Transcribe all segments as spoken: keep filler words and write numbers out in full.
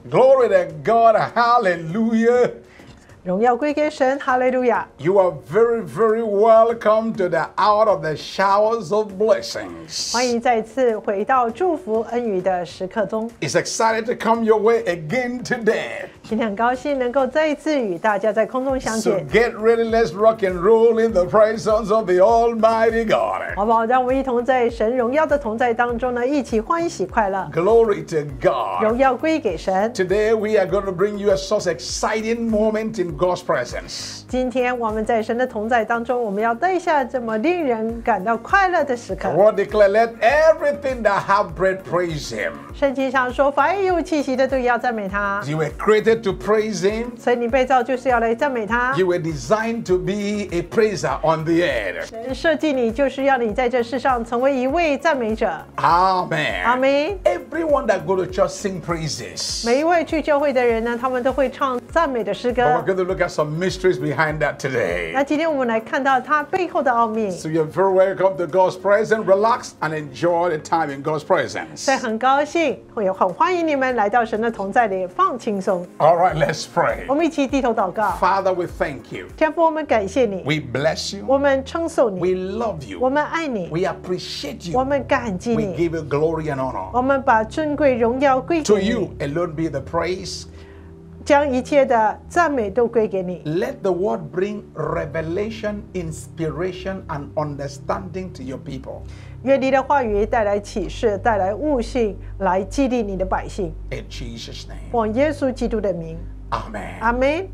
Glory to God. Hallelujah. 荣耀归给神，哈利路亚！ You are very, very welcome to the hour of the showers of blessings. 欢迎再次回到祝福恩雨的时刻中。 It's excited to come your way again today. 今天很高兴能够再一次与大家在空中相 So 见， get ready, let's rock and roll in the presence of the Almighty God. 好不好？让我们一同在神荣耀的同在当中呢，一起欢喜快乐， Glory to God. 荣耀归给神。 Today we are going to bring you a such exciting moment in God's presence. 今天我们在神的同在当中，我们要带下这么令人感到快乐的时刻 The。word declare, let everything that have breath praise Him. 圣经上说，凡有气息的都要赞美他。 You were created to praise Him. 所以你被造就是要来赞美他。 You were designed to be a praiser on the earth. 神设计你就是要你在这世上成为一位赞美者。 Amen. 阿门。 Everyone that go to church sing praises. 每一位去教会的人呢，他们都会唱赞美的诗 But we're 歌。 going to look at some mysteries behind that today. 那今天我们来看到它背后的奥秘。 So you're very welcome to God's presence. Relax and enjoy the time in God's presence. 所以很高兴，也很欢迎你们来到神的同在里，放轻松。 All right, let's pray. 我们一起低头祷告。 Father, we thank you. 天父，我们感谢你， We bless you. 我们称颂 We 你， love 我 you. 们爱你， We appreciate 我 you. 们感激 We 你， give you glory and honor. 我们把尊贵荣耀归 To 给 you 你， alone be the praise. 将一切的赞美都归给你。 Let the word bring revelation, inspiration, and understanding to your people. 愿你的话语带来启示，带来悟性，来激励你的百姓。 In Jesus' name. 奉耶稣基督的名， Amen. 阿门，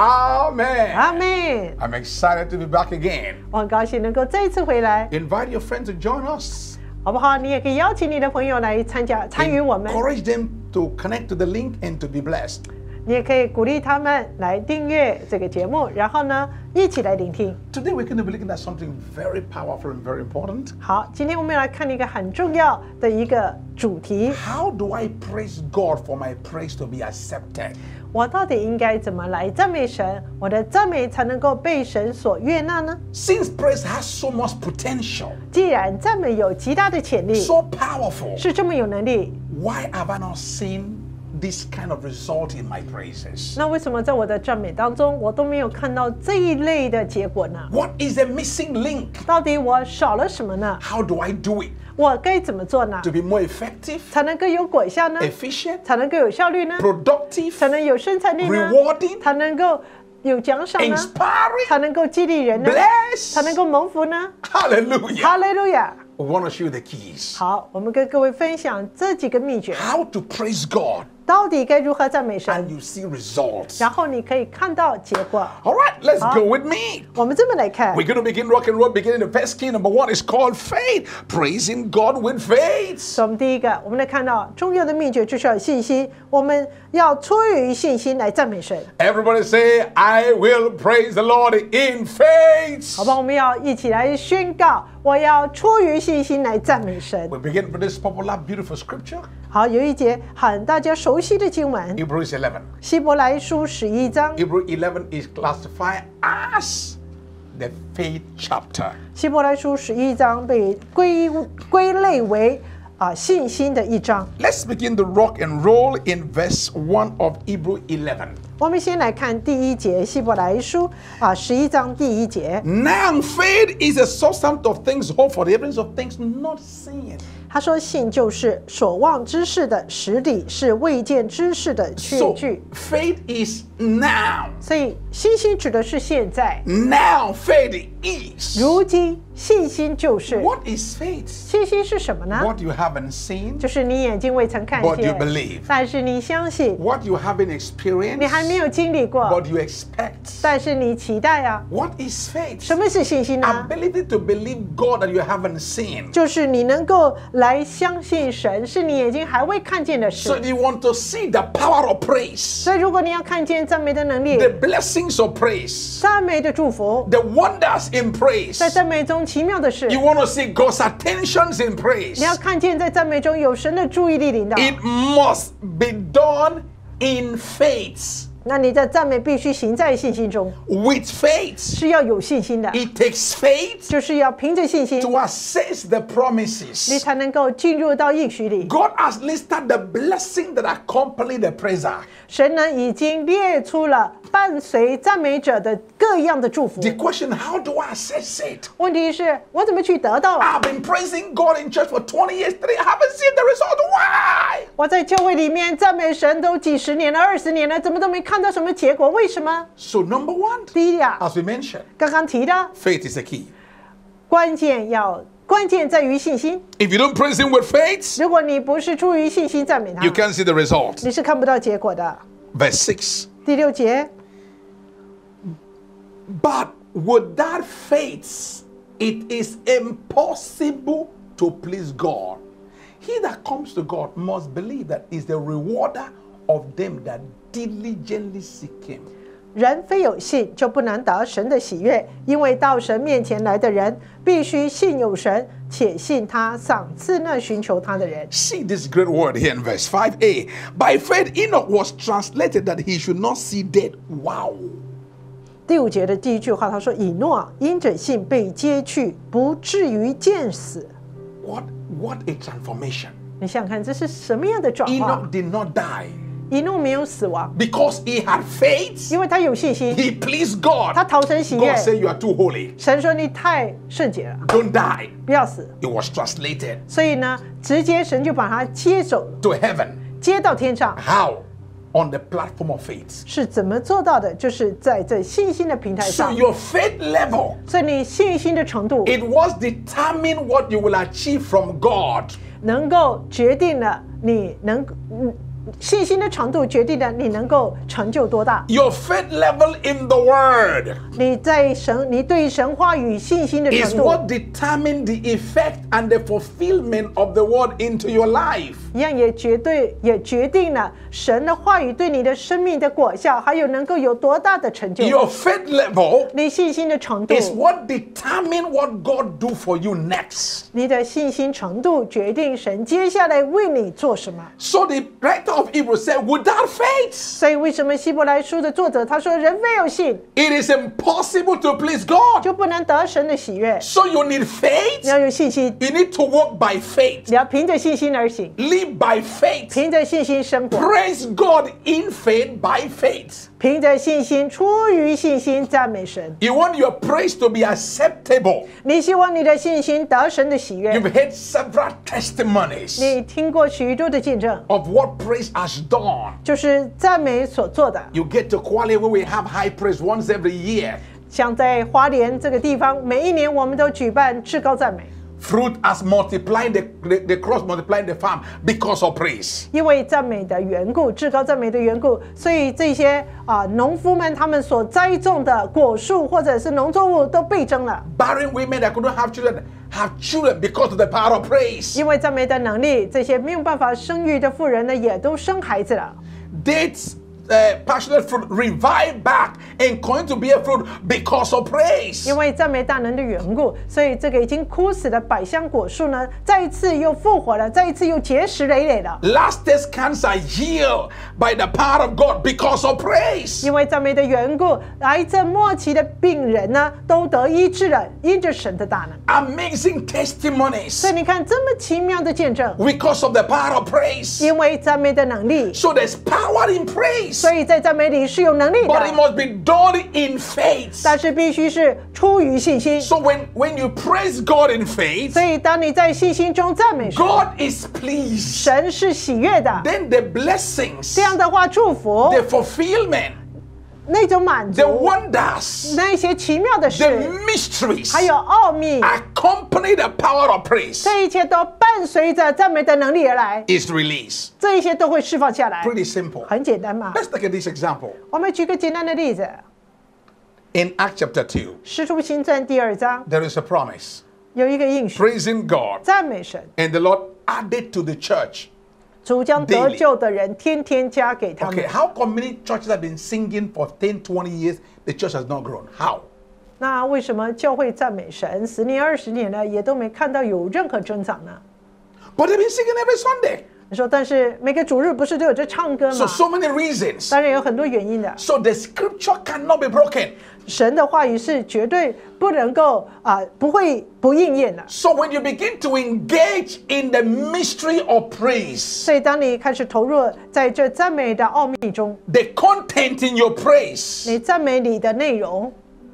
Amen. 阿门。 I'm excited to be back again. 我很高兴能够再一次回来， Invite your friends to join us. 好不好？你也可以邀请你的朋友来参加参与我们， Encourage them to connect to the link and to be blessed. 你也可以鼓励他们来订阅这个节目，然后呢，一起来聆听。 Today we're going to be looking at something very powerful and very important. 好，今天我们要来看一个很重要的一个主题： How do I praise God for my praise to be accepted? 我到底应该怎么来赞美神？我的赞美才能够被神所悦纳呢？ Since praise has so much potential, 既然赞美有极大的潜力， so powerful, 是这么有能力， why have I not seen this kind of result in my praises? 那为什么在我的赞美当中，我都没有看到这一类的结果呢？ What is the missing link? 到底我少了什么呢？ How do I do it 我该怎么做呢？ to be more effective, 才能够有果效呢？ efficient, 才能够有效率呢？ productive, 才能有生产力呢？ rewarding, 才能够有奖赏呢？ inspiring, 才能够激励人呢？ bless? 才能够蒙福呢？ Hallelujah. 哈利路亚！ We want to show you the keys. 好，我们跟各位分享这几个秘诀， How to praise God 到底该如何赞美神 and，you see results. 然后你可以看到结果。 All right, let's Huh? go with me. 我们这么来看 We're，going to begin rock and roll, beginning the first key. Number one is called faith. Praising God with faith. 所以我们第一个，我们来看到重要的秘诀就是要有信心，我们要出于信心来赞美神， Everybody say, I will praise the Lord in faith. 好吧？我们要一起来宣告，我要出于信心来赞美神。 We begin with this popular, beautiful scripture, 好，有一节很大家熟悉的经文， Hebrews eleven. 希伯来书十一章， Hebrews eleven is classified as the faith chapter. 希伯来书十一章被归归类为啊、信心的一章。 Let's begin to rock and roll in verse one of Hebrews eleven. 我们先来看第一节，希伯来书啊十一章第一节， Now faith is a substance of things hoped for, the evidence of things not seen. 他说信就是所望之事的实底，是未见之事的确 So 据。 faith is now. 所以信心指的是现在， Now faith is. 如今信心就是。 What is faith? 信心是什么呢？ What you haven't seen, 就是你眼睛未曾看 but you 见， believe. 但是你相信； What you haven't 你 experienced, 还没有经历过， but you expect. 但是你期待啊。 What is faith? 什么是信心呢？ Ability to believe God that you haven't seen. 就是你能够来相信神，是你眼睛还未看见的 So 事。 you want to see the power of praise, 所以，如果你要看见赞美的能力 the、blessings of praise, 赞美的祝福， the wonders in praise. 在赞美中奇妙的事， You want to see God's attentions in praise. 你要看见在赞美中有神的注意力领导。 It must be done in faith. 那你的赞美必须行在信心中， With faith, 是要有信心的， it takes faith 就是要凭着信心， to assess the 你 promises. 才能够进入到应许里。 God has listed the blessing that accompany the praiser. 神呢已经列出了伴随赞美者的各样的祝福。 The question, how do I assess it? 问题是我怎么去得到啊？ I've been praising God in church for twenty years, three, I haven't seen the result. Why? 我在教会里面赞美神都几十年了、二十年了，怎么都没看到什么结果？为什么？ So number one, 第一呀， as we mentioned, 刚刚提的 faith is the key. 关键要关键在于信心。 If you don't praise Him with faith, 如果你不是出于信心赞美他 you，can't see the result. 你是看不到结果的。 Verse six. 第六节， But without faith, it is impossible to please God. He that comes to God must believe that He is the rewarder of them that diligently seek Him. 人非有信，就不能得神的喜悦，因为到神面前来的人，必须信有神，且信他赏赐那寻求他的人。 See this great word here in verse five a. By faith, Enoch was translated that he should not see death. Wow. 第五节的第一句话，他说：“以诺因着信被接去，不至于见死。 What, what a transformation. ” 你想想看，这是什么样的转化？ Enoch did not die 以诺没有死亡， because he had faith. 因为他有信心， He pleased God. 他讨神喜悦 God。said, You are too holy. 神说：“你太圣洁了， Don't die. 不要死。 It was translated ” 所以呢，直接神就把他接走了， to heaven. 接到天上。 How? On the platform of faith. 是怎么做到的？就是在这信心的平台 So 上。 your faith level, 所以你信心的程度， it was determine what you will achieve from God. 能够决定了你能，嗯，信心的程度决定了你能够成就多大。 Your faith level in the Word 你在神，你对神话语信心的 is 程度， what determine the effect and the fulfillment of the Word into your life. 一样也绝对也决定了神的话语对你的生命的果效，还有能够有多大的成就。 Your faith level 你信心的程度， is what determine what God do for you next. 你的信心程度决定神接下来为你做什么。 So the writer of Hebrews said, without faith, 所以为什么希伯来书的作者他说人非有信， it is impossible to please God. 就不能得神的喜悦？ So you need 你 faith. 要有信心， You need to walk by faith. 你要凭着信心而行， Live by faith. 凭着信心生活， Praise God in faith by faith. 凭着信心出于信心赞美神。 You want your praise to be acceptable. 你希望你的信心得神的喜悦。 You've heard several testimonies 你听过许多的见证， of what praise has done. 就是赞美所做的。 You get to Kwale where we have high praise once every year. 像在花莲这个地方，每一年我们都举办至高赞美， Fruit has multiplied, the, the, the cross multiplied the farm because of praise. 因为赞美的缘故，至高赞美的缘故，所以这些啊农夫们他们所栽种的果树或者是农作物都倍增了。 Barren women that couldn't have children have children because of the power of praise. 因为赞美的能力，这些没有办法生育的妇人呢，也都生孩子了。 Dates, uh, passionate fruit revive back and going to bear fruit because of praise. 因为赞美大能的缘故，所以这个已经枯死的百香果树呢，再一次又复活了，再一次又结实累累了。 Last stage cancer healed by the power of God because of praise. 因为赞美的缘故，癌症末期的病人呢，都得医治了，因着神的大能。 Amazing testimonies 所以你看，这么奇妙的见证， because of the power of praise. 因为赞美的能力， So there's power in praise, 所以在赞美里是有能力 but it 的， must be done in faith. 但是必须是出于信心。 So when, when you praise God in faith, 所以当你在信心中赞美神， God is pleased. 神是喜悦的。 Then the blessings, 这样的话，祝福 the fulfillment, 那种满 the 足， wonders, 那些奇妙的 the 事， mysteries 还有奥秘， accompany the power of praise 这一切都伴随着赞美的能力而来， is released. 这一些都会释放下来。 Pretty simple. 很简单嘛。 Let's take this example. 我们举个简单的例子， In Acts chapter two, 《使徒行传》第二章 there is a promise. 有一个应许， Praising God. 赞美神， And the Lord added to the church. 主将得救的人天天加给他们 Okay,。how come many churches have been singing for ten, twenty years? The church has not grown. How? 那为什么教会赞美神十年、二十年了，也都没看到有任何增长呢？ But they've been singing every Sunday. 他说，但是每个主日不是都有这唱歌 So, 吗？ so many reasons. 当然有很多原因的。 So the scripture cannot be broken. 神的话语是绝对不能够啊、不会不应验的。 So when you begin to engage in the mystery of praise, 所以当你开始投入在这赞美的奥秘中， the content in your praise, 你赞美里的内容，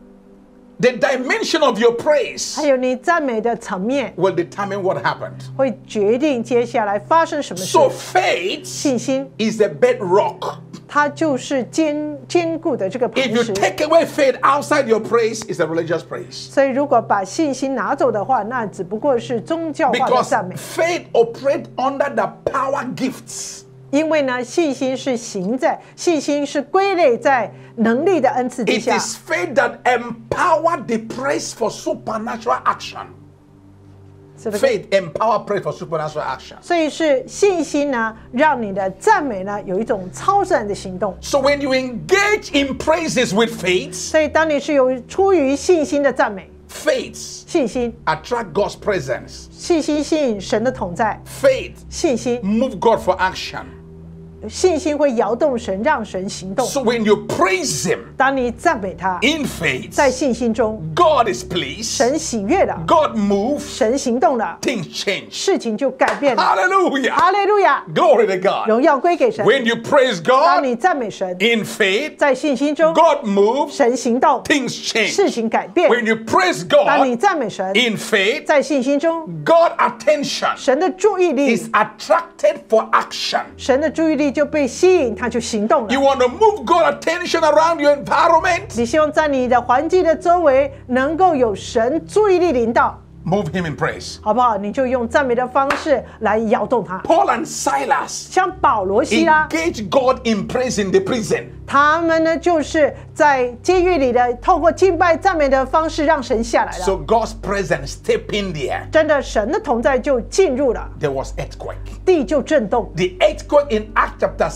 the dimension of your praise 还有你赞美的层面， will determine what happened. 会决定接下来发生什么事。 So faith 信心， is the bedrock. 它就是坚坚固的这个磐 If you 石。 take away faith outside your praise, it's a religious praise. 所以如果把信心拿走的话，那只不过是宗教化的 Because 赞美。 faith operates under the power gifts. 因为呢，信心是行在，信心是归类在能力的恩赐之 It 下。 is faith that empower the praise for supernatural action. 是不是？ Faith empower praise for supernatural action. 所以是信心呢，让你的赞美呢有一种超自然的行动。 So when you engage in praises with faith, 所以当你是有出于信心的赞美， faith 信心， attract God's presence. 信心吸引神的同在， Faith 信心， move God for action. 信心会摇动神，让神行动。 So when you praise Him 当你赞美他， in faith, 在信心中， God is pleased. 神喜悦了， God moves. 神行动了， Things change. 事情就改变了。 Hallelujah. 哈利路亚， Glory to God. 荣耀归给神。 When you praise 当 God 你赞美神， in faith, 在信心中， God moves. 神行动， Things 事 change. 情改变。 When you praise 当你 God 赞美神， in faith, 在信心中， God's attention 神的注意力， is attracted for action. 神的注意力就被吸引，他就行动了 You。want to move God's attention around your environment? 你希望在你的环境的周围能够有神注意力领导， Move Him in praise. 好不好？你就用赞美的方式来摇动它。 Paul and Silas 像保罗、希拉， engage God in praise in the prison. 他们呢就是在监狱里的，透过敬拜赞美的方式让神下来了。 So God's presence step in there. 真的，神的同在就进入了， There was earthquake. 地就震动。 The earthquake in Acts chapter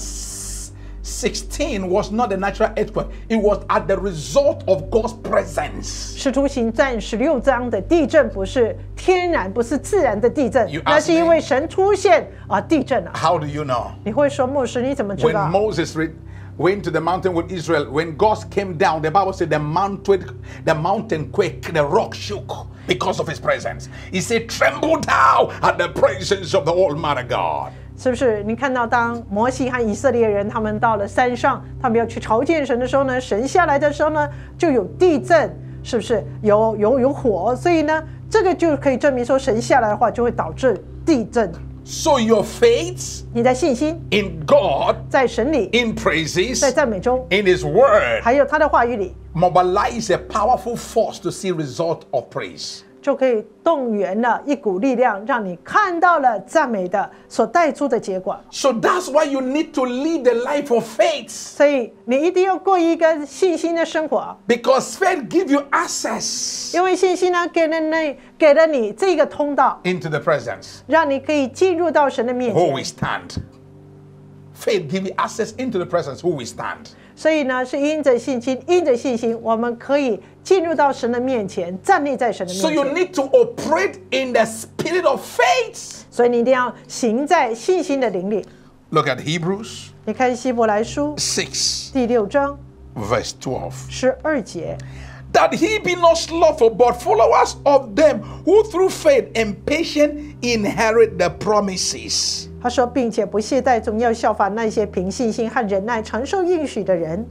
sixteen was not a natural earthquake. It was at the result of God's presence. 使徒行传十六章的地震不是天然，不是自然的地震 You，ask 那是因 me. 为神出现啊，地震了。 How do you know? 你会说，牧师你怎么知 When 道？ Moses re- went to the mountain with Israel, when God came down, the Bible said the mountain, the mountain quaked, the rock shook because of His presence. He said, "Tremble thou at the presence of the Almighty God." 是不是？你看到当摩西和以色列人他们到了山上，他们要去朝见神的时候呢，神下来的时候呢，就有地震，是不是？有有有火，所以呢，这个就可以证明说，神下来的话就会导致地震。 So your faith 你的信心 in God, 在神里， in praises, 在赞美中， in His Word, 还有他的话语里， mobilize a powerful force to see result of praise. 就可以动员了一股力量，让你看到了赞美的所带出的结果。 So that's why you need to live the life of faith. 所以你一定要过一个信心的生活， Because faith gives you access 因为信心呢，给了你给了你这个通道， into the presence. 让你可以进入到神的面 Who we 前。 stand. Faith gives you access into the presence. Who we stand. 所以呢，是因着信心，因着信心，我们可以进入到神的面前，站立在神的 So 面 you 前。 need to operate in the spirit of faith. 所以你一定要行在信心的灵里。 Look at Hebrews 你看希伯来书 six, 第六章 verse twelve. 十二节。 That he be not slothful, but followers of them who through faith and patience inherit the promises. 他说，并且不懈怠，总要效法那些凭信心和忍耐承受应许的人。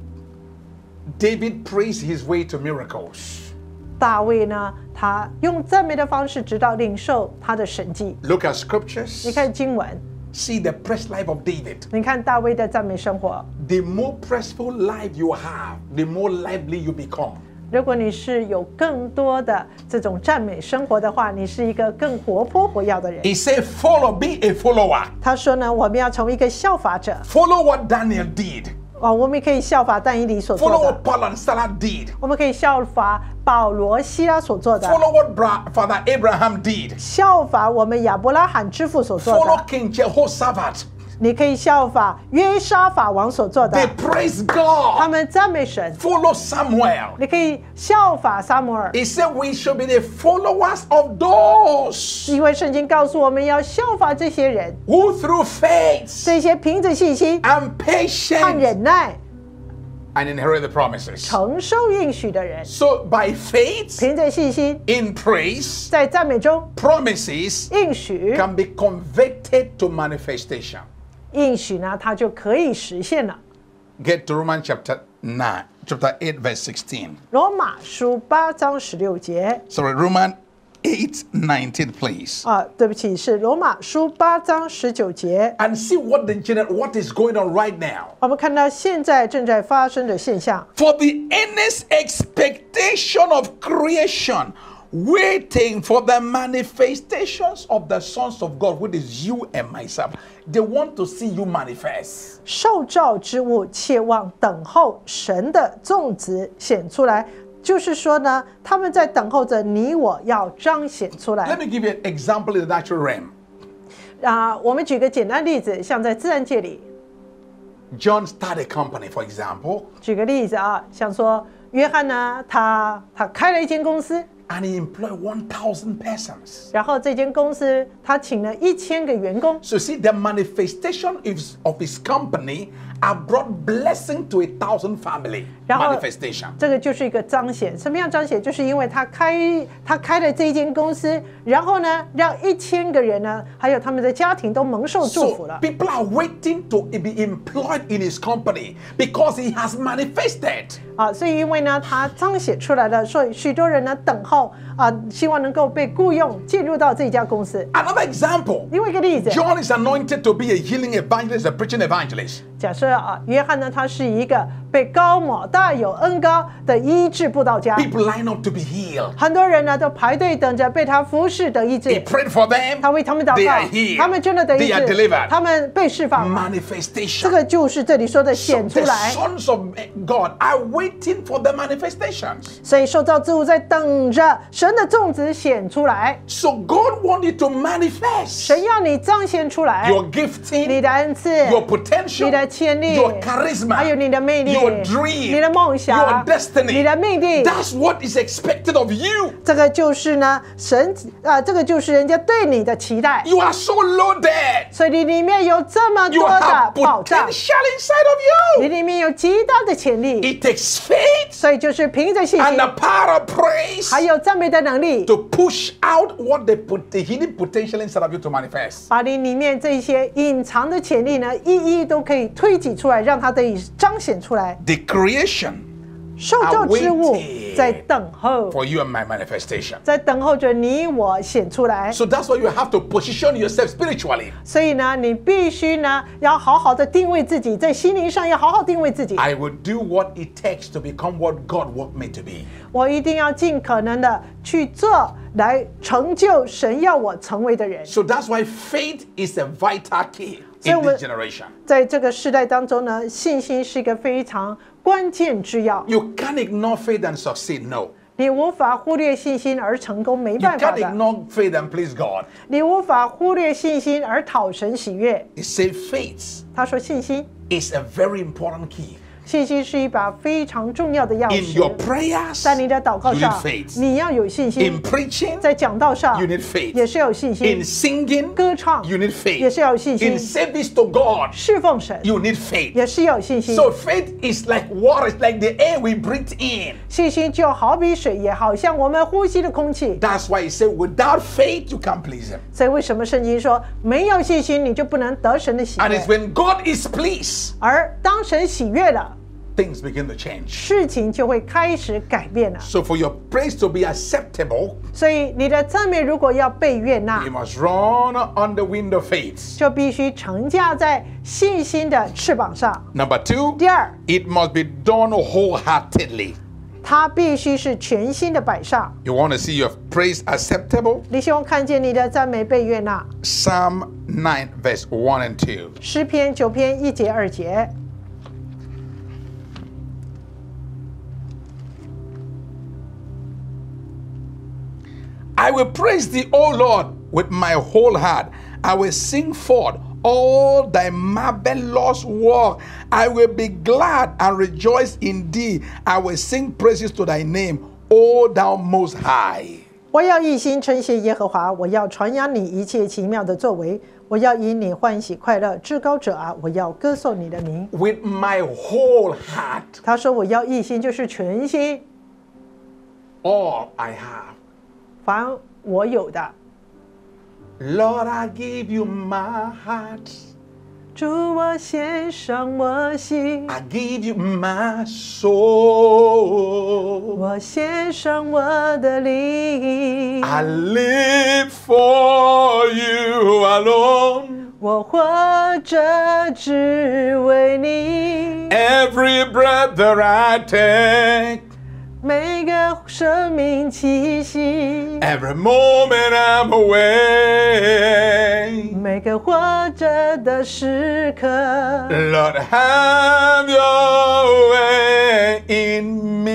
David praised his way to miracles. 大卫呢，他用赞美的方式，直到领受他的神迹。 Look at scriptures. 你看经文， See the praise life of David. 你看大卫的赞美生活。 The more praiseful life you have, the more lively you become. 如果你是有更多的这种赞美生活的话，你是一个更活泼活跃的人。 He said, follow, be a follower. 他说呢，我们要成为一个效法者。 Follow what Daniel did. 哦，我们可以效法但以理所 Follow 做的， what Paul and Silas did. 我们可以效法保罗、希拉所做的， Follow what Bra- Father Abraham did. 效法我们亚伯拉罕之父所做 Follow 的， King Jehoshaphat. 你可以效法约沙法王所做的 They，praise 他 God. 们赞美神。 Follow Samuel. 你可以效法撒母耳， He said we should be the followers of those 因为圣经告诉我们要效法这些人， who through faith 这些凭着信心 and 和 patience 忍耐 and inherit the promises. 承受应许的人， So by faith 凭着信心 in praise, 在赞美中 promises 应许， can be converted to manifestation. 应许呢，它就可以实现了。 Get to Romans chapter nine, chapter eight, verse sixteen. 罗马书八章十六节 Sorry, Romans eight, nineteen, please. 啊，对不起，是罗马书八章十九节。 And see what the gener- what is going on right now. 我们看到现在正在发生的现象， For the earnest expectation of creation, waiting for the manifestations of the sons of God, which is you and myself. They want to see you manifest. 受造之物切望等候神的种子显出来，就是说呢，他们在等候着你我要彰显出 Let 来。 me give you an example in the natural realm. 啊，我们举个简单例子，像在自然界里， John started a company, for example, 举个例子啊，像说约翰呢，他他开了一间公司， and he employed one thousand persons. 然后这间公司他请了一千个员工， So see, the manifestation is, of his company have brought blessing to a thousand family. 然后 Manifestation. 这个就是一个彰显。什么样彰显？就是因为他开他开了这一间公司，然后呢，让一千个人呢，还有他们的家庭都蒙受祝福 So 了。 people are waiting to be employed in his company because he has manifested. 啊，所以因为呢，他彰显出来了，所以许多人呢等候啊，希望能够被雇佣进入到这家公司。 Another example, 另外一个例子， John is anointed to be a healing evangelist, a preaching evangelist. 假设啊，约翰呢，他是一个被高抹大有恩膏的医治布道家， People line up to be healed. 很多人呢都排队等着被他服侍得医 He 治。 prayed for them. 他为他们祷 They are 告， healed. 他们真的得医 They are 治， delivered. 他们被释放。这 Manifestation. 个就是这里说的 So 显出 the 来。 sons of God are waiting for the manifestations. 所以受造之物在等着神的种子显出来， So God wants you to manifest 神要你彰显出来 your 你 gifting, 的恩赐、 your potential, 你的潜力 your charisma, 还有你的魅力、 your dream, 你的梦想、 your destiny. 你的命定。 That's what is expected of you. 这个就是呢，神啊、这个就是人家对你的期待。 You are so loaded. 所以你里面有这么 You 多的 have 保障， potential inside 你 of you. 里面有极大的潜力， It takes faith 所以就是凭着信 and 心， the power of praise 还有赞美的能力， to push out what the, pot- the hidden potential inside of you to manifest. 把你里面这些隐藏的潜力呢，一一都可以推挤出来，让它得以彰显出来。 The creation 受造之物在等候， for you and my manifestation. 在等候着你我显出来。 So that's why you have to position yourself spiritually. 所以呢，你必须呢要好好的定位自己，在心灵上要好好定位自己。 I will do what it takes to become what God wants me to be. 我一定要尽可能的去做，来成就神要我成为的人。 So that's why faith is a vital key So in we- this generation. 在这个时代当中呢，信心是一个非常关键之要。 You can't ignore faith and succeed. No. 你无法忽略信心而成功，没 You 办法 can't 的。 ignore faith and please God. 你无法忽略信心而讨神喜悦。 It says faith 他说，信心， is a very important key. 信心是一把非常重要的钥 In your 匙。 prayers, 在你的祷告 you 上 need，faith. 你要有信 In 心； preaching, 在讲道上 you need faith. 也是要有信 in 心； singing, 歌唱 you need 也 faith. 是要有信 In 心； service to God, 侍奉神 you need faith. 也是要有信心。 So faith is like water, it's like the air we breathe in. 信心就好比水，也好像我们呼吸的空气。 That's why he said, without faith, you can't please him. 所以为什么圣经说没有信心你就不能得神的喜 And 悦 it's？when God is pleased, 而当神喜悦了， things begin to change. 事情就会开始改变了。 So for your praise to be acceptable, 所以你的赞美如果要被悦纳 you，must run on the wind of faith. 就必须乘驾在信心的翅膀上。 Number two, 第二， it must be done wholeheartedly. 它必须是全心的摆上。 You want to see your praise acceptable? 你希望看见你的赞美被悦纳。 Psalm nine, verse one and two. 诗篇九篇一节二节。 I will praise thee, O Lord, with my whole heart. I will sing forth all thy marvelous work. I will be glad and rejoice in thee. I will sing praises to thy name, O thou most high. 我要一心称谢耶和华，我要传扬你一切奇妙的作为，我要因你欢喜快乐，至高者啊，我要歌颂你的名。 With my whole heart. 他说我要一心，就是全心， All I have. 凡我有的。 Lord, I give you my heart. 主，我献上我心， I give you my soul. 我献上我的灵， I live for you alone. 我活着只为你。 Every breath that I take, 每个生命气息， every moment I'm away. 每个活着的时刻， Lord, have your way in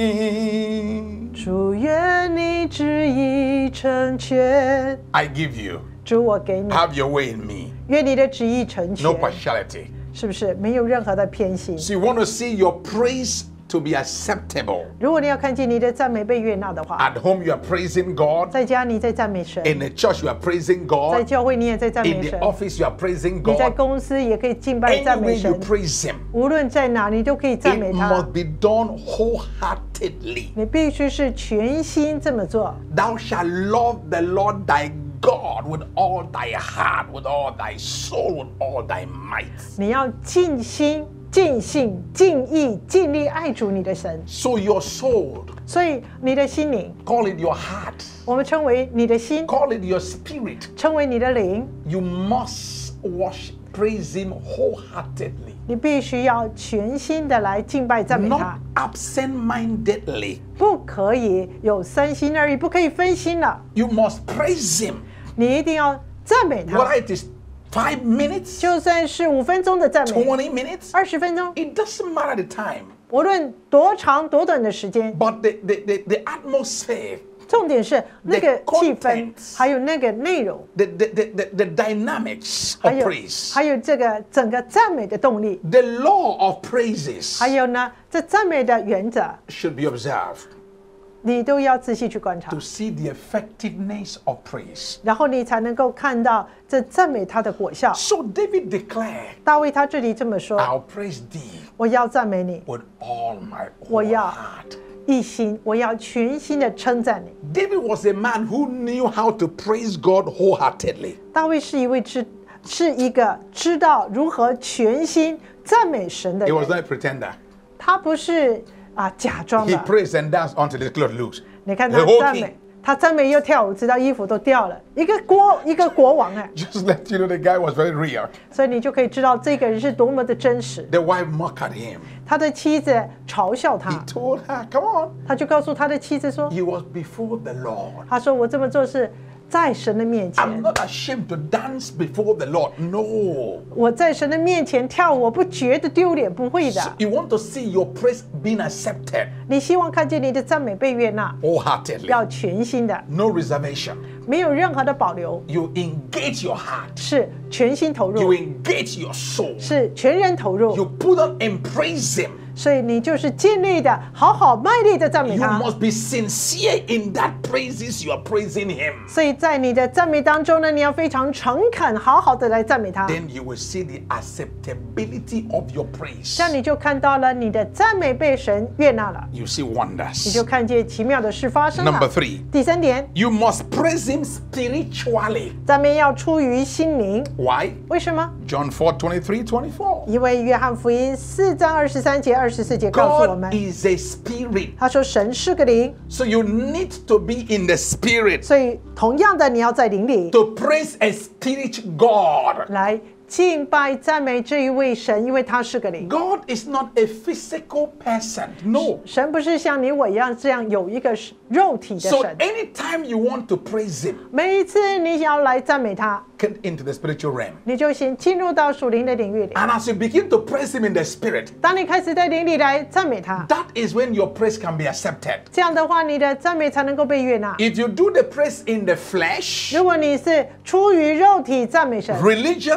me. 主愿你旨意成全。 I give you. 主，我给你， Have your way in me. 愿你的旨意成全 No， partiality. 是不是没有任何的偏心？ So you want to see your praise to be acceptable. 如果你要看见你的赞美被悦纳的话， At home, you are praising God. 在家你在赞美神， In the church, you are praising 在 God. 教会你也在赞 In 美 the 神， office, you are praising 你在 God. 公司也可以敬拜赞 Any 美 way you 神， praise Him, 无论在哪你都可以赞 it 美他。 must be done wholeheartedly. 你必须是全心这么做。 Thou shalt love the Lord thy God with all thy heart, with all thy soul, with all thy might. 你要尽心、尽性、尽意、尽力爱主你的神。 So your soul, 所以你的心灵， call it your heart, 我们称为你的心， call it your spirit. 称为你的灵。 You must worship, praise Him wholeheartedly, 你必须要全心的来敬拜赞美他 not， absent-mindedly. 不可以有三心二意，不可以分心了。 You must praise Him. 你一定要赞美他， Whether it is five minutes, 就算是五分钟的赞美， twenty minutes, 二十分钟， it doesn't matter the time. 无论多长多短的时间， But the, the, the, the atmosphere, 重点是那个 The 气氛， contents 还有那个内容， the, the, the, the, the dynamics 还 of 有 praise, 还有这个整个赞美的动力， the law of praises 还有呢，这赞美的原则， should be observed 你都要仔细去观察 to，see the effectiveness of praise. 然后你才能够看到这赞美它的果效。 So David declared, 大卫他这里这么说 I'll praise thee 我要赞美你， with all my 我 whole 要 heart. 一心，我要全心的称赞你。 David was a man who knew how to praise God wholeheartedly. 大卫是一位知，是一个知道如何全心赞美神的 He was 人， not a pretender. 他不是啊假装 He 的。 praised and danced until his clothes loose. 你看 The 他 whole 赞 king. 美，他赞美又跳舞，直到衣服都掉了。一个国，一个国王哎， Just let you know the guy was very real. 所以你就可以知道这个人是多么的真实。 The wife mocked at him. 他的妻子嘲笑 He 他， told her, come on. 他就告诉他的妻子说 He was before the Lord. 他说我这么做是在神的面 I'm 前， not ashamed to dance before the Lord. No. 我在神的面前跳舞，我不觉得丢脸，不会 So 的。 you want to see your praise being accepted 你希望看见你的赞美被悦纳， wholeheartedly. 要全心的， No reservation. 没有任何的保留， You engage your heart. 是全心投 You 入， engage your soul. 是全人投入。 You put on and praise Him. 所以你就是尽力的，好好卖力的赞美 You 他。 must be sincere in that praises you are praising Him. 所以在你的赞美当中呢，你要非常诚恳，好好的来赞美他， Then you will see the acceptability of your praise. 这样你就看到了你的赞美被神悦纳了， You see 你 wonders. 就看见奇妙的事发生 Number 了。 three, 第三点， you must praise Him spiritually. 赞美要出于心灵， Why? 为什么？ John four twenty-three twenty-four. 因为约翰福音四章二十三节、二十四节告诉我 God 们， is a spirit. 他说神是个灵， So you need to be in the spirit 所以同样的，你要在灵里 to praise a spirit God. 来敬拜赞美这一位神，因为他是个灵。 God is not a physical person. No. 神不是像你我一样这样有一个肉体的 So 神。 anytime you want to praise Him, 每一次你想要来赞美他， get into the spiritual realm. 你就先进入到属灵的领域里。 And as you begin to praise Him in the spirit, 当你开始在灵里来赞美他， that is when your praise can be accepted. 这样的话，你的赞美才能够被悦纳。 If you do the praise in the flesh, 如果你是出于肉体赞美神， religiously,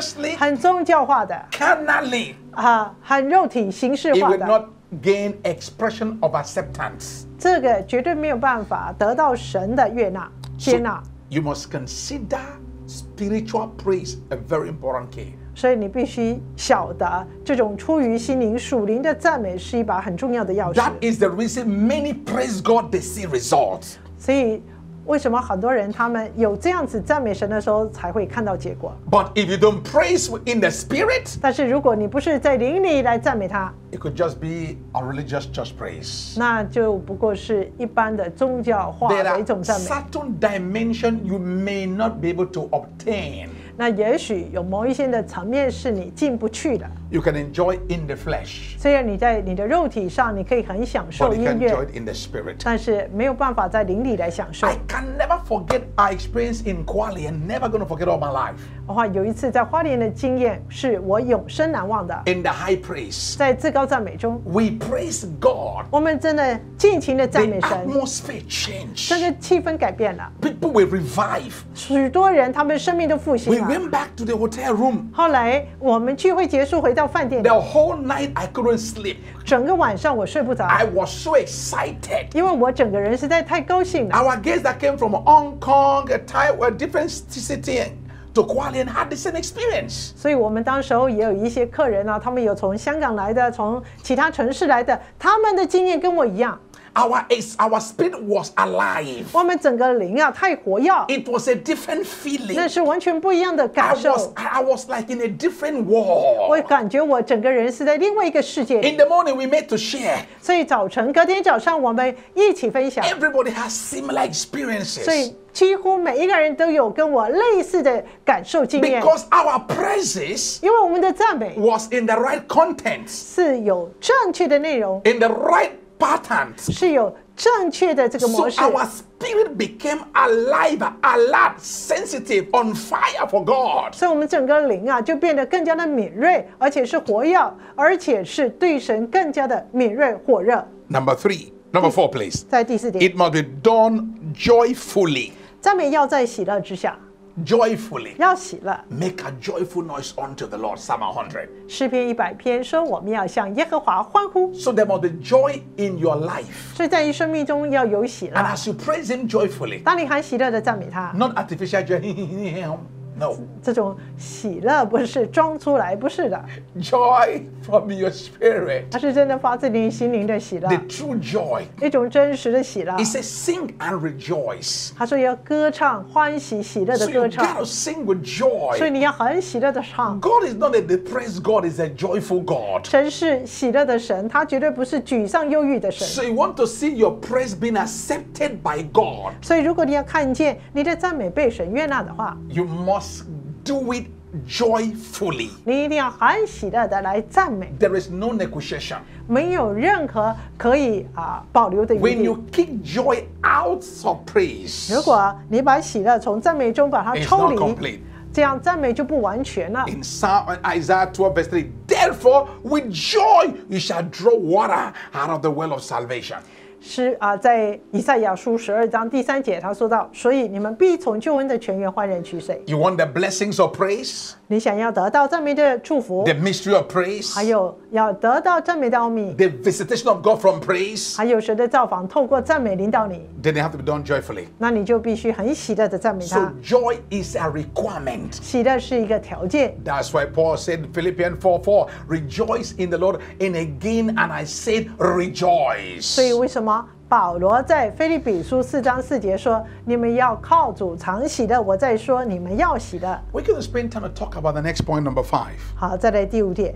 很宗教化的 carnally, 啊，很肉体形式 it 化 will 的， not gain expression of acceptance. 这个绝对没有办法得到神的悦纳、接 So 纳。 you must consider spiritual praise a very important key. 所以你必须晓得，这种出于心灵属灵的赞美是一把很重要的钥匙。 That is the reason many praise God, they see results. 所以，为什么很多人他们有这样子赞美神的时候才会看到结果？ But if you don't praise in the spirit, 但是如果你不是在灵里来赞美他， it could just be a religious church praise. 那就不过是一般的宗教化 There 的一 are 种赞美。 certain dimension you may not be able to obtain. 那也许有某一些的层面是你进不去的。 You can enjoy in the flesh, 虽然你在你的肉体上你可以很享受 but you 音 can 乐， enjoy it in the spirit. 但是没有办法在灵里来享受。 I can never forget our experience in Kuala and never going to forget all my life. 的话，有一次在花莲的经验是我永生难忘的， In the high praise, 在至高赞美中， we praise God. 我们真的尽情的赞 The 美神， atmosphere changed. 这个气氛改变了， People were revived. 许多人他们生命都复 We 兴了。 went back to the hotel room. 后来我们聚会结束，回到饭店里， The whole night I couldn't sleep. 整个晚上我睡不着， I was so excited. 因为我整个人实在太高兴了。 Our guests that came from Hong Kong, a Taiwan, a different city, to Kuala and had the same experience. 所以我们当时候也有一些客人啊，他们有从香港来的，从其他城市来的，他们的经验跟我一样。 Our, our spirit was alive. 我们整个灵啊太活跃， It was a different feeling. 那是完全不一样的 I 感 was, 受。 I was like in a different 我 world. 感觉我整个人是在另外一个世界里。 In the morning, we met to share. 所以早晨，隔天早上我们一起分享， Everybody has similar 所 experiences 以几乎每一个人都有跟我类似的感受经验。 because our praises 因为我们的赞美 was in the right content, 是有正确的内容， in the right patterns. 是有正确的这个 So 模式， our spirit became alive, alert, sensitive, on fire for God. 所以我们整个灵啊就变得更加的敏锐，而且是活跃，而且是对神更加的敏锐火热。 Number three, number four, please. 在第四点， It must be done joyfully. 赞美要在喜乐之下， Joyfully. 要喜乐。 Make a joyful noise unto the Lord. Psalm one hundred. 诗篇一百篇说，我们要向耶和华欢呼， So there must be joy in your life. 所以在你生命中要有喜 And 乐。 as you praise Him joyfully, 当你很喜乐的赞美他， not artificial joy. No. 这种喜乐不是装出来，不是的， Joy from your spirit. 它是真的发自你心灵的喜乐， The true joy. 一种真实的喜乐。 It says sing and rejoice. 他说要歌唱，欢喜喜乐的 So you 歌 got 唱 to，sing with 所以 joy. 你要很喜乐的唱。 God is not a depressed God, He's a joyful God. 神是喜乐的神，他绝对不是沮丧忧郁的神。 So you want to see your praise being accepted by God, 所以如果你要看见你的赞美被神悦纳的话， you must do it joyfully. 你一定要很喜乐的来赞美， There is no negotiation. 没有任何可以啊保留的余 When 地。 you kick joy out of praise, 如果你把喜乐从赞美中把它 it's 抽 not 离， complete. 这样赞美就不完全了。 In Psalm, Isaiah twelve, verse three, therefore with joy you shall draw water out of the well of salvation. 是啊，在以赛亚书十二章第三节，他说到：“所以你们必从救恩的泉源欢然取水。 You want the blessings of praise, 你想要得到赞美的祝福， the mystery of praise, 还有要得到赞美的奥秘， the visitation of God from praise, 还有神的造访，透过赞美领导你， then they have to be done joyfully. 那你就必须很喜乐的赞美 So 他。 joy is a requirement. 喜乐是一个条件， That's why Paul said in Philippians four four, rejoice in the Lord. And again, and I said, rejoice. 所以为什么保罗在腓立比书四章四节说：“你们要靠主常喜乐。”我在说你们要喜乐。 We're going to spend time to talk about the next point, number five. 好，再来第五点，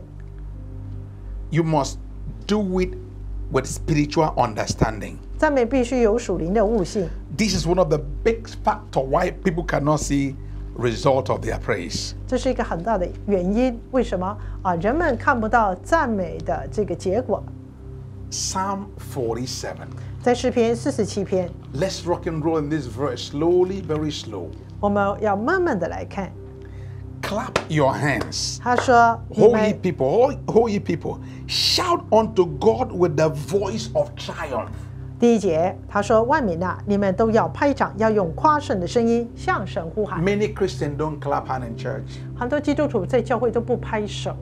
You must do it with spiritual understanding. 赞美必须有属灵的悟性。 This is one of the big factors why people cannot see result of their praise. 这是一个很大的原因。为什么啊？人们看不到赞美的这个结果。 Psalm forty-seven. 在诗篇四十七篇， Let's rock and roll in this verse slowly, very slow. 我们要慢慢的来看。 Clap your hands. 他说：“你 All ye 们 people, all, all ye people, shout unto God with the voice of triumph. 第一节他说：“万民啊，你们都要拍掌，要用夸胜的声音向神呼喊。” Many Christians don't clap hand in church. 很多基督徒在教会都不拍手。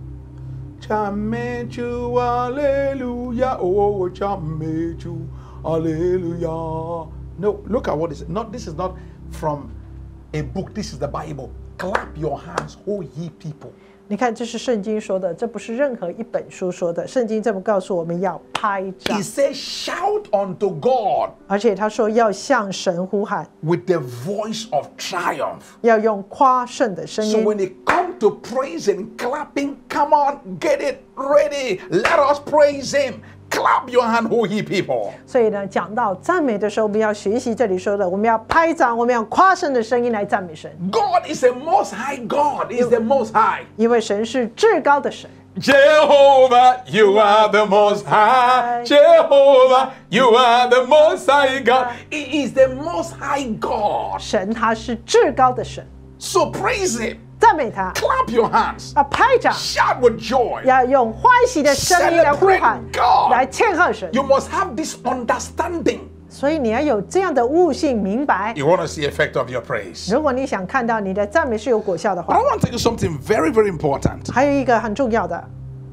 赞美主，哈利路亚！哦，赞美主，哈利路亚！ No, look at what is not. This is not from a book. This is the Bible. Clap your hands, O ye people. 你看，这是圣经说的，这不是任何一本书说的。圣经这么告诉我们要拍掌 He， says, "Shout unto God 而且他说要向神呼喊， with the voice of triumph." 要用夸胜的声 So 音。 when it comes to praising, clapping, come on, get it ready. Let us praise Him. Clap your hand, O ye people. 所以呢，讲到赞美的时候，我们要学习这里说的，我们要拍掌，我们要夸胜的声音来赞美神， God is the most high God. Is the most high. 因为神是至高的神。 Jehovah, you are the most high. Jehovah, you are the most high God. He is the most high God. 神他是至高的神， So praise Him. 赞美他， Clap your hands. 啊，拍掌， Shout with joy. 要用欢喜的声音来呼喊 Celebrate，God 来庆贺神。 You must have this understanding. 所以你要有这样的悟性明白。 You want to see the effect of your praise. 如果你想看到你的赞美是有果效的 But 话 I，want to tell you something very, very important. 还有一个很重要的，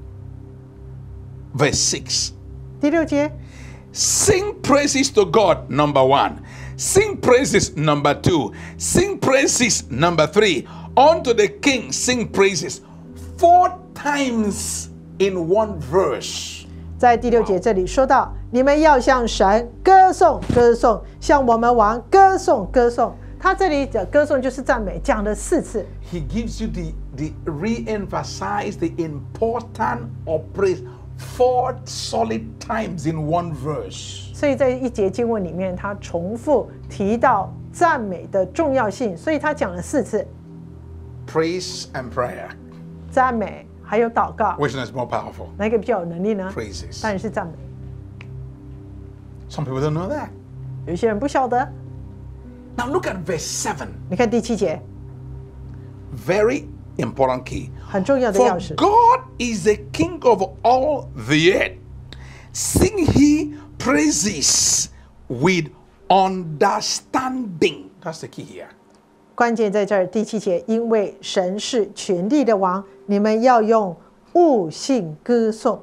Verse six. 第六节， Sing praises to God, number one. Sing praises, number two. Sing praises, number three. Unto the King, sing praises. Four times in one verse. 在第六节这里说到，你们要向神歌颂歌颂，向我们王歌颂歌颂。他这里的歌颂就是赞美，讲了四次。 He gives you the, the re-emphasize the importance of praise. Four solid times in one verse. 所以在一节经文里面，他重复提到赞美的重要性，所以他讲了四次 Praise and prayer. 赞美，还有祷告， Which one is more powerful? 哪一个比较有能力呢？ Praises. 当然是赞美。 Some people don't know that. 有一些人不晓得。 Now look at verse seven. 你看第七节， Very important key. 很重要的 For 钥匙。 God is the King of all the earth. Sing He praises with understanding. That's the key here. 关键在这儿，第七节，因为神是全地的王，你们要用悟性歌颂。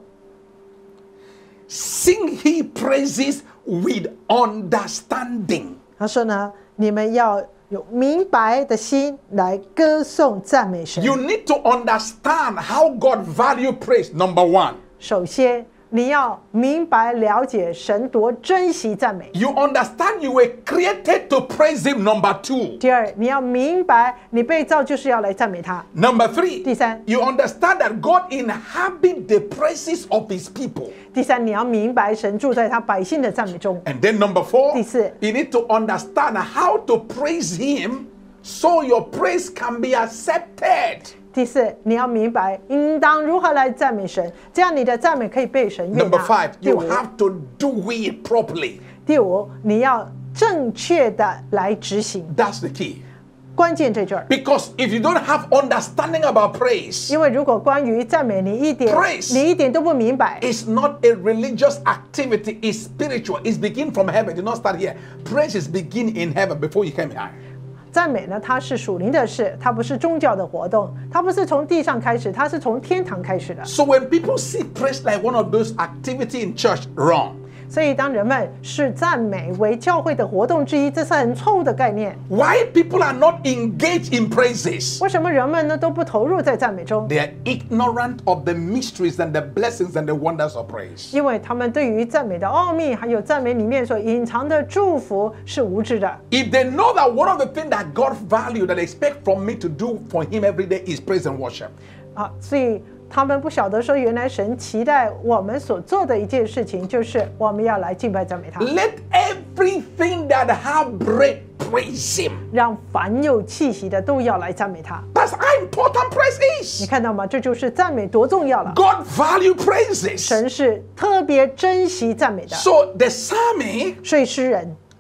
Sing He praises with understanding. 他说呢，你们要有明白的心来歌颂赞美神。 You need to understand how God value praise. Number one. 首先，你要明白了解神多珍惜赞美。 You understand you were created to praise Him. Number two. 第二，你要明白你被造就是要来赞美他。 Number three. 第三， You understand that God inhabits the praises of His people. 第三，你要明白神住在他百姓的赞美中。 And then number four, 第四， you need to understand how to praise Him so your praise can be accepted. 第四，你要明白应当如何来赞美神，这样你的赞美可以被神悦 Number 纳。 five, 第 you 五， have to do it properly. 第五，你要正确的来执行。 That's the key. 关键在这儿， Because if you don't have understanding about praise, 因为如果关于赞美你一点 Praise 你一点都不明白， it's not a religious activity, it's spiritual. It's begin from heaven. It did not start here. Praise is begin in heaven before you came here. 赞美呢，它是属灵的事，它不是宗教的活动，它不是从地上开始，它是从天堂开始的。 So when people see praise like one of those activity in church, wrong. 所以当人们视赞美为教会的活动之一，这是很错误的概念。 Why people are not engaged in praises? 为什么人们呢都不投入在赞美中？ They are ignorant of the mysteries and the blessings and the wonders of praise. 因为他们对于赞美的奥秘，还有赞美里面所隐藏的祝福是无知的。 If they know that one of the things that God value that they expect from me to do for Him every day is praise and worship. 啊，所以他们不晓得说，原来神期待我们所做的一件事情，就是我们要来敬拜赞美他， Let everything that have breath praise Him. 让凡有气息的都要来赞美他。 That's how important praise 你 is. 看到吗？这就是赞美多重要了。 God value praises. 神是特别珍惜赞美的， So the psalmist 所以诗人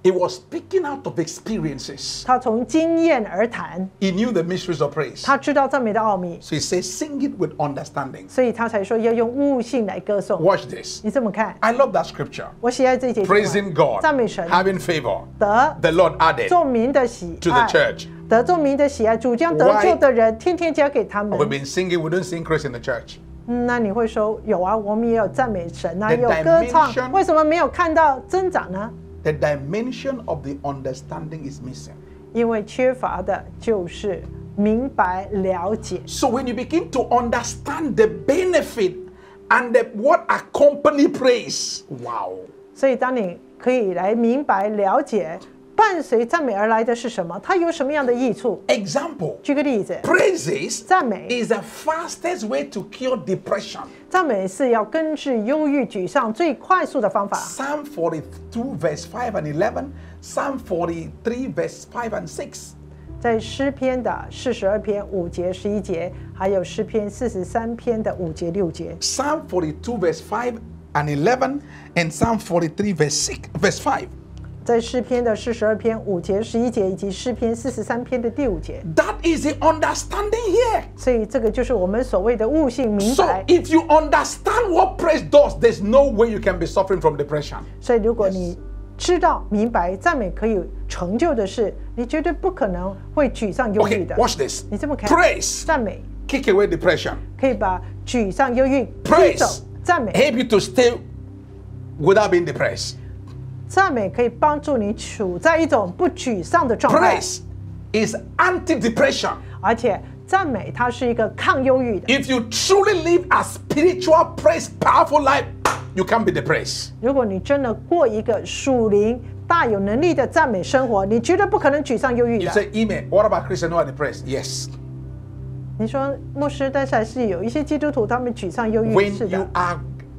It was speaking out of experiences. 他从经验而谈， He knew the mysteries of praise. 他知道赞美的奥秘， So he says, sing it with understanding. 所以他才说要用悟性来歌颂。 Watch this. 你这么看， I love that scripture. 我喜爱这一节经文 Praising God, 赞美神， having favor. 得 The Lord added 众民的喜 to the 爱， church. 得众民的喜爱，主将得救的人天天加给他们。 We've been singing, we don't sing praise in the church. 嗯那你会说有啊，我们也有赞美神啊， The 也有歌唱， dimension- 为什么没有看到增长呢？ The dimension of the understanding is missing. 因为缺乏的就是明白了解。 So when you begin to understand the benefit and the, what accompany praise, wow. 所以当你可以来明白了解伴随赞美而来的是什么，它有什么样的益处？ Example, 举个例子， praises 赞美 is the fastest way to cure depression. 赞美是要根治忧郁、沮丧最快速的方法。 Psalm forty-two verse five and eleven, Psalm forty-three verse five and six. 在诗篇的四十二篇五节、十一节，还有诗篇四十三篇的五节、六节。 Psalm forty-two verse five and eleven and Psalm forty-three verse six, verse five. 在诗篇的四十二篇五节、十一节，以及诗篇四十三篇的第五节。 That is the understanding here. 所以这个就是我们所谓的悟性明 So 白。 if you understand what praise does, there's no way you can be suffering from depression. 所以如果你知道明白赞美可以成就的事，你绝对不可能会沮丧忧郁 Okay, 的。 watch this. 你这么看， Praise 赞美 kick away depression. 可以把沮丧、忧郁推走 Praise。 赞美， Help you to stay without being depressed. 赞美可以帮助你处在一种不沮丧的状态， Praise is anti-depression. 而且赞美它是一个抗忧郁的。 If you truly live a spiritual, praise, powerful life, you can't be depressed. 如果你真的过一个属灵、大有能力的赞美生活，你绝对不可能沮丧忧郁 You 的。 say, Ime, what about Christians who are depressed? Yes. 你说牧师，但是还是有一些基督徒他们沮丧忧郁， When 是 you 的。 are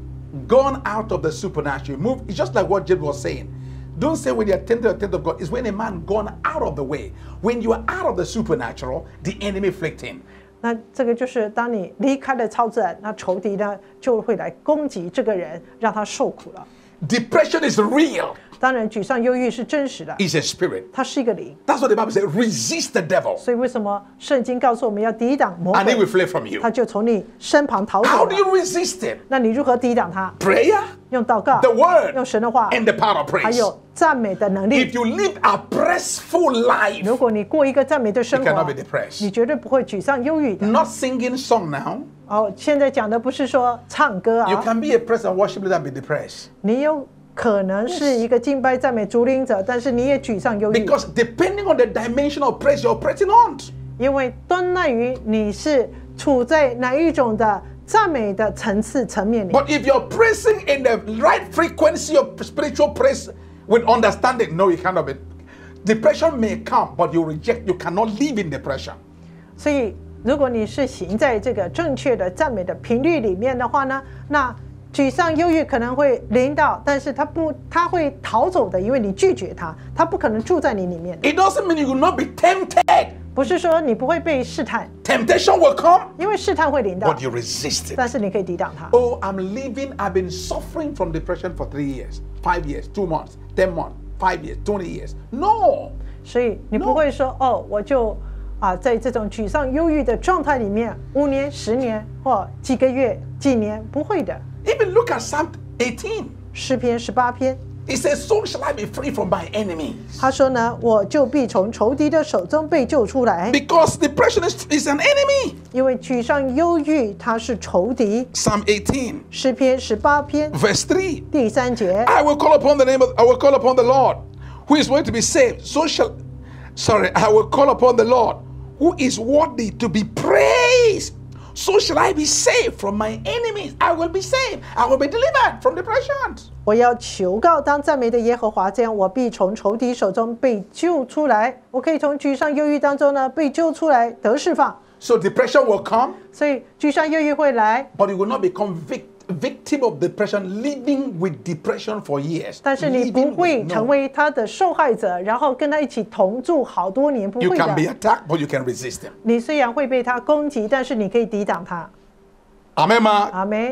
gone out of the supernatural, move. It's just like what James was saying. Don't say when you're tempted or tempted of God. It's when a man gone out of the way. When you are out of the supernatural, the enemy afflict him. 那这个就是当你离开了超自然，那仇敌呢就会来攻击这个人，让他受苦了。 Depression is real. 当然，沮丧忧郁是真实的， It's a spirit. 它是一个灵。 That's what the Bible says. Resist the devil, 所以为什么圣经告诉我们要抵挡魔 and he 鬼 will？ flee from you. 他就从你身旁逃走 How do 了。 you resist him? 那你如何抵挡他？ Prayer, 用祷告 the word, 用神的话， and the power of 还 praise. 有赞美的能力 If。you live a praiseful life, 如果你过一个赞美的生 you cannot 活 be，depressed. 你绝对不会沮丧忧郁的。 Not singing song now. 哦，现在讲的不是说唱歌 You 啊， can be a praise and worship leader and be depressed. 你有可能是一个敬拜赞美主领者，但是你也沮丧忧郁， Because depending on the dimension of praise you're operating on, 因为端赖于你是处在哪一种的赞美的层次层面里。 but if you're praising in the right frequency of spiritual praise with understanding, no, you cannot be. Depression may come, but you reject. You cannot live in depression. 所以，如果你是行在这个正确的赞美的频率里面的话呢，那沮丧、忧郁可能会临到，但是它不，它会逃走的，因为你拒绝它，它不可能住在你里面的。 It doesn't mean you will not be tempted. 不是说你不会被试探， Temptation will come, 因为试探会临到 but，you resist it. 但是你可以抵挡它。 Oh, I'm living. I've been suffering from depression for three years, five years, two months, ten months, five years, twenty years. No. 所以你不会说哦，我就啊，在这种沮丧、忧郁的状态里面，五年、十年或几个月、几年，不会的。 Even look at Psalm eighteen. 诗篇十八篇， It says, "So shall I be free from my enemies." 他说呢，我就必从仇敌的手中被救出来， Because depression is, is an enemy. 因为沮丧、忧郁，它是仇敌。 Psalm eighteen, 诗篇十八篇 verse three. 第三节， I will call upon the name of I will call upon the Lord, who is worthy to be saved. So shall sorry, I will call upon the Lord, who is worthy to be praised. So shall I be saved from my enemies. I will be saved. I will be delivered from depression. 我要求告当赞美的耶和华，这样我必从仇敌手中被救出来。我可以从沮丧、忧郁当中呢被救出来，得释放。 So depression will come, 所以沮丧、忧郁会来， but you will not become vic- victim of depression, living with depression for years. 但是你 Living 不会 with- 成 no. 为他的受害者，然后跟他一起同住好多年，不 You 会 can be 的。 attacked, but you can resist them. 你虽然会被他攻击，但是你可以抵挡他。 Amen, ma. 阿梅，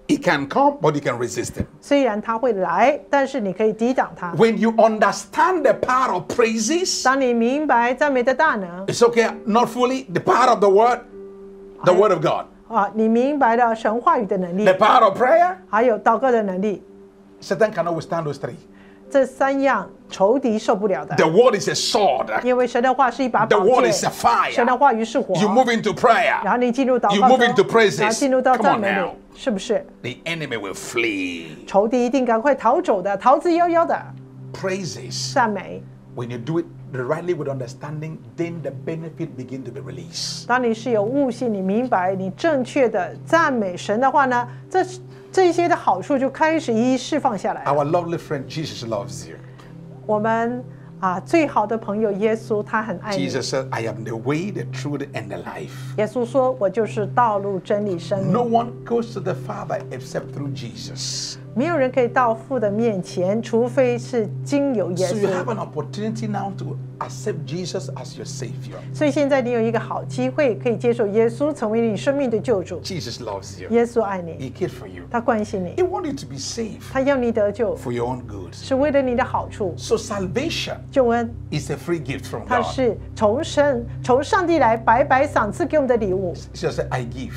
It can come, but you can resist him. 虽然他会来，但是你可以抵挡他。 When you understand the power of praises, 当你明白赞美的大能 it's okay, not fully, the power of the word, the word of God. 啊，你明白了神话语的能力 The，power of prayer, 还有祷告的能力， Satan cannot withstand those three. 这三样仇敌受不了的。 The word is a sword. 因为神的话是一把 The 宝 word 剑， is a fire. 神的话语是火。 You move into prayer. 然后你进入祷 You 告 move into 中， praises. 然后进入到 Come 赞 on 美 now. 里，是不是？ The enemy will flee. 仇敌一定赶快逃走的，逃之夭夭的。 Praises. 赞美， When you do it rightly with understanding, then the benefit begin to be released. 当你是有悟性，你明白，你正确的赞美神的话呢，这这些的好处就开始一一释放下来。 Our lovely friend Jesus loves you. 我们啊，最好的朋友耶稣，他很爱你。 Jesus said, I am the way, the truth, and the life. 耶稣说：“我就是道路、真理、生命。 No one goes to the Father except through Jesus. 没有人可以到父的面前，除非是经由耶 So you have 稣。 an opportunity now to accept Jesus as your Savior. 所以现在你有一个好机会，可以接受耶稣成为你生命的救主。 Jesus loves you. 耶稣爱你， He cares for you. 他关心你， He wants you to be saved 他要你得救， for your own good. 是为了你的好处。 So salvation 救恩， is a free gift from 它 God. 是从神从上帝来白白赏赐给我们的礼物。 Jesus said, I give.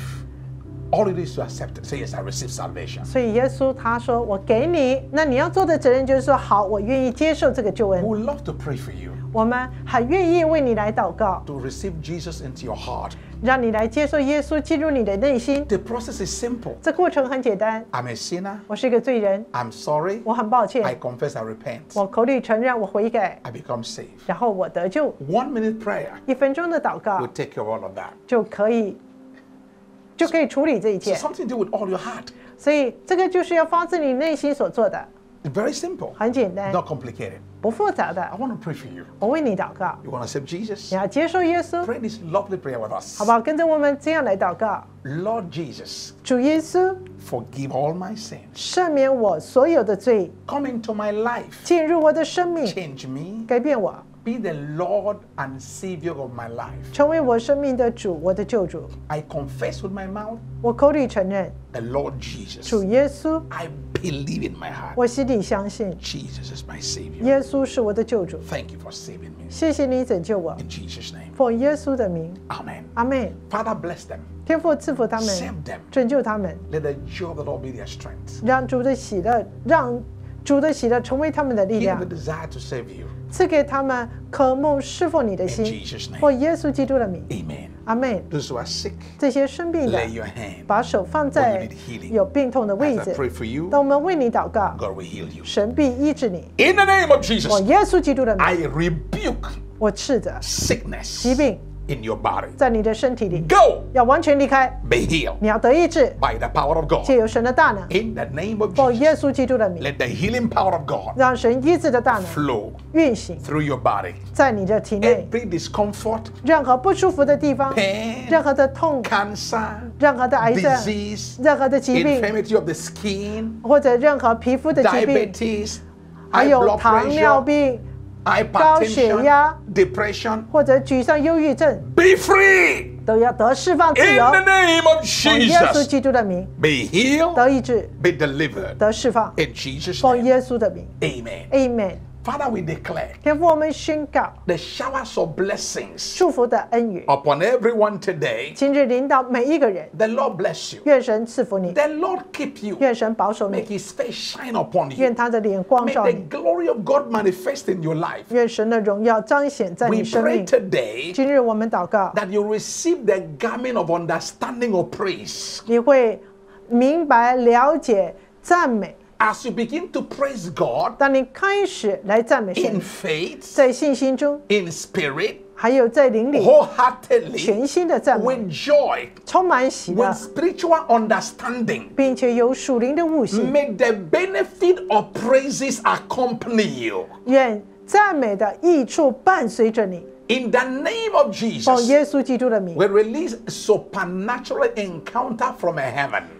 All it is to accept it. Say, yes, I receive salvation. 所以耶稣他说：“我给你，那你要做的责任就是说，好，我愿意接受这个救 We 恩。 would love to pray for you 我们很愿意为你来祷告， to receive Jesus into your heart. 让你来接受耶稣进入你的内心。 The process is simple. 这过程很简单。 I'm a sinner. 我是一个罪人， I'm sorry. 我很抱 I 歉， confess, I repent. 我口里承认我悔改， I become saved. 然后我得救。 One minute prayer 一分钟的祷告 will take care of all of that. 就可以，就可以处理这一 So 切。 something to do with all your heart. 所以这个就是要发自你内心所做的， It's very simple. 很简单， Not complicated. 不复杂 I 的。 want to pray for you. 我为你祷告， You want to accept Jesus? 你要接受耶稣， Pray this lovely prayer with us. 好不好？跟着我们这样来祷告。 Lord Jesus, 主耶稣， forgive all my sins. 赦免我所有的罪， Come into my life. 进入我的生命， Change me. 改变我， Be the Lord and Savior of my life. 成为我生命的主，我的救主。 I confess with my mouth 我口里承认 the Lord Jesus. 主耶稣， I believe in my heart. 我心里相信 Jesus is my Savior. 耶稣是我的救主。 Thank you for saving me. 谢谢你拯救我， In Jesus' name. 奉耶稣的名， Amen. 阿妹， Father, bless them. 天父赐福他们， Save them. 拯救他们， Let the joy of the Lord be their strength. 让主的喜乐，让主的喜乐成为他们的力 Give 量 them，the desire to serve you. 赐给他们渴慕侍奉你的 In 心。 Jesus' name. 奉耶稣基督的名， Amen. 阿妹。 Those who are sick, 这些生病的 lay，your hand. 把手放在 When you need healing. 有病痛的位 As I 置。 pray for you, 当我们为你祷告， God will heal you. 神必医治你。 In the name of Jesus, 奉耶稣基督的名， I rebuke 我斥责 sickness 疾病 in your body. 在你的身体里， Go, 要完全离开， be healed 你要得医治， by the power of God. 借由神的大能。 In the name of 奉耶 Jesus, 稣基督的名， let the healing power of God 让神医治的大能 flow 运行 through your body. 在你的体内。 Every discomfort, 任何不舒服的地方， pain, 任何的痛， cancer, 任何的癌症， disease, 任何的疾病， infirmity of the skin, 或者任何皮肤的疾病， diabetes, 还 high 有 blood 糖尿 pressure, 病， hypertension, 压 depression, 或者沮丧、忧郁症， be free 都要得释放自 in 由。 the name of 奉耶稣 Jesus. 基督的名， Be healed, 得医治， be delivered 得释放。 in Jesus' 奉 name. 耶稣的名 Amen. ，Amen。 Father, we declare 天父，我们宣告 the showers of blessings 祝福的恩雨， upon everyone today. 今日领导每一个人。 The Lord bless you. 愿神赐福你， The Lord keep you. 愿神保守 Make 你， his face shine upon 愿 you. 他的脸光 May 照 the 你， glory of God manifest in your life. 愿神的荣耀彰显在 We 你生 pray 命。 today 今日我们祷告， that you receive the garment of understanding of praise. 你会明白、了解、赞美。 As you begin to praise God 当你开始来赞美 in 神， faith, 在信心中， in spirit, 还有在灵里， wholeheartedly, 全心的赞美， with joy, 充满喜乐 with，spiritual understanding, 并且有属灵的悟性。 may the benefit of praises accompany you. 愿赞美的益处伴随着你。 In the name of 奉 Jesus, 耶稣基督的名， we release supernatural encounter from heaven.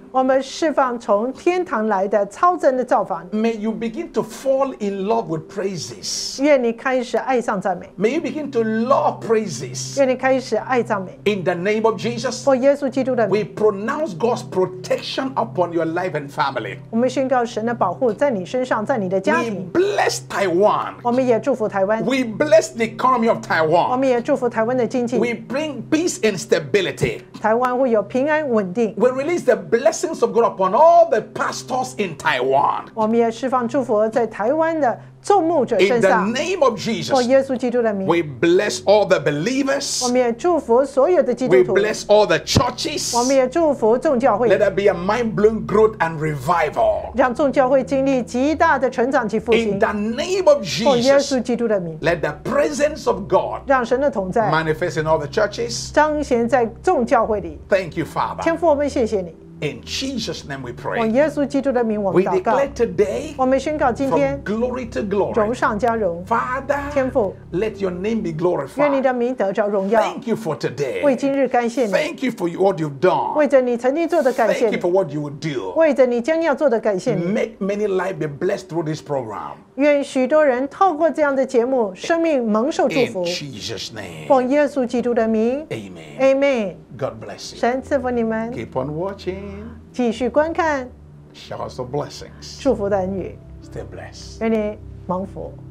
我们释放从天堂来的超增的造访。 May you begin to fall in love with praises. 愿你开始爱上赞美， May you begin to love praises. 愿你开始爱赞美。 In the name of Jesus, 奉耶稣基督的 we 名， pronounce God's protection upon your life and family. 我们宣告神的保护在你身上，在你的家 We 庭。 bless Taiwan. 我们也祝福台湾， We bless the economy of 我 Taiwan. 们也祝福台湾的经济， We bring peace and stability. 台湾会有平安稳定。 We release the blessings of God upon all the pastors in Taiwan. 我们也释放祝福在台湾的众牧者 In 身 the 上， name of 奉 Jesus, 耶稣基督的名。 we bless all the 我 believers. 们也祝福所有的基督 We 徒， bless all the churches. 我们也祝福众教 Let 会， there be a mind-blowing growth and revival. 让众教会经历极大的成长及复 In 兴。 the name of 奉耶 Jesus, 稣基督的名， let the presence of God 让神的同在 manifest in all the churches. 彰显在众教会里。 Thank you, Father. 天父，我们谢谢你， In Jesus' name we 奉 pray. 耶稣基督的名，我们 We 祷告。 declare today 我们宣告今 from 天 glory to 荣 glory. 上加荣， Father, 天父， let your name be 愿你 glorified. 的名得着荣耀。 Thank you for 为 today. 今日感谢你， Thank you for what you've done. 为着你曾经做的感谢 Thank you 你， for what you will do. 为着你将要做的感谢你。 Make many lives be blessed through this program. 愿许多人透过这样的节目，生命蒙受祝 In 福。 Jesus' name. 奉耶稣基督的名 Amen. ，Amen。 God bless you. 神赐福你们， Keep on watching. 继续观看 Showers of blessings. 祝福的恩语， Stay blessed. 愿你蒙福。